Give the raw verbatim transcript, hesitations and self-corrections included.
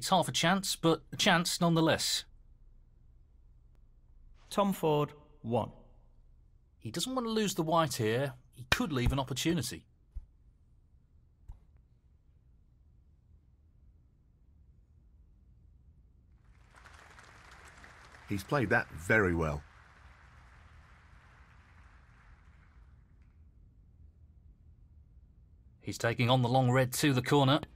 It's half a chance, but a chance nonetheless. Tom Ford, one. He doesn't want to lose the white here. He could leave an opportunity. He's played that very well. He's taking on the long red to the corner.